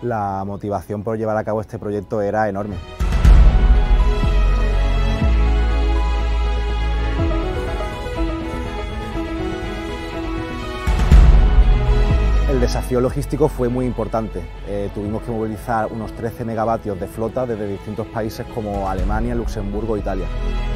La motivación por llevar a cabo este proyecto era enorme. El desafío logístico fue muy importante. Tuvimos que movilizar unos 13 megavatios de flota desde distintos países como Alemania, Luxemburgo e Italia.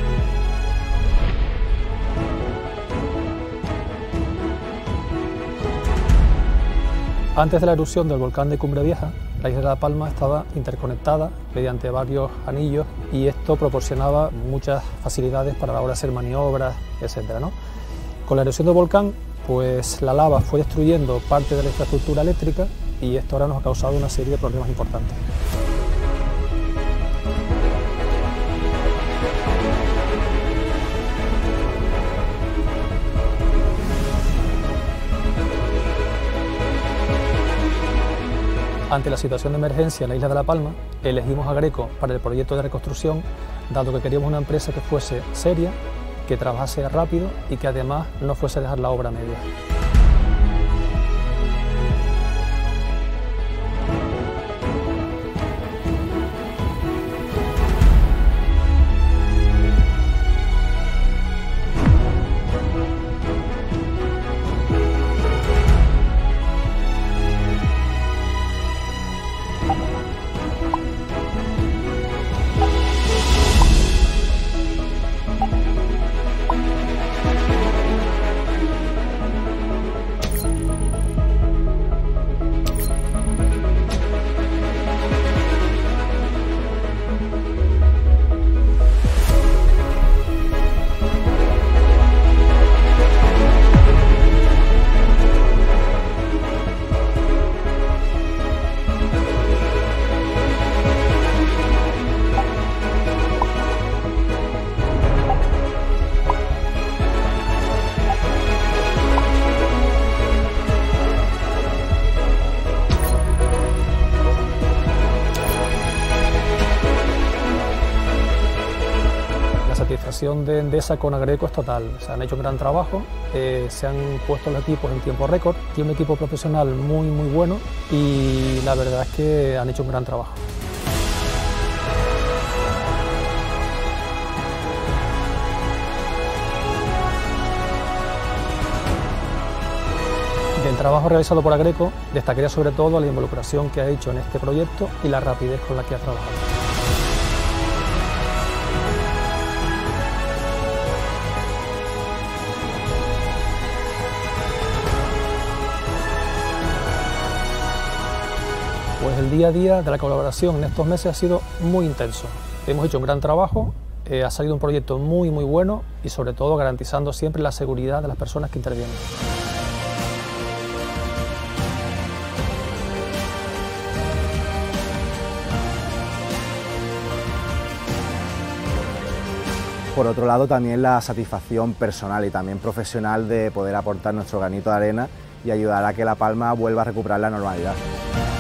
Antes de la erupción del volcán de Cumbre Vieja, la isla de La Palma estaba interconectada mediante varios anillos y esto proporcionaba muchas facilidades para la hora de hacer maniobras, etc., ¿no? Con la erupción del volcán, pues la lava fue destruyendo parte de la infraestructura eléctrica y esto ahora nos ha causado una serie de problemas importantes. Ante la situación de emergencia en la isla de La Palma, elegimos a Agreco para el proyecto de reconstrucción, dado que queríamos una empresa que fuese seria, que trabajase rápido y que además no fuese a dejar la obra a media. La satisfacción de Endesa con Agreco es total. Se han hecho un gran trabajo, se han puesto los equipos en tiempo récord, tiene un equipo profesional muy bueno y la verdad es que han hecho un gran trabajo. Del trabajo realizado por Agreco destacaría sobre todo la involucración que ha hecho en este proyecto y la rapidez con la que ha trabajado. Pues el día a día de la colaboración en estos meses ha sido muy intenso. Hemos hecho un gran trabajo, ha salido un proyecto muy bueno y sobre todo garantizando siempre la seguridad de las personas que intervienen. Por otro lado, también la satisfacción personal y también profesional de poder aportar nuestro granito de arena y ayudar a que La Palma vuelva a recuperar la normalidad.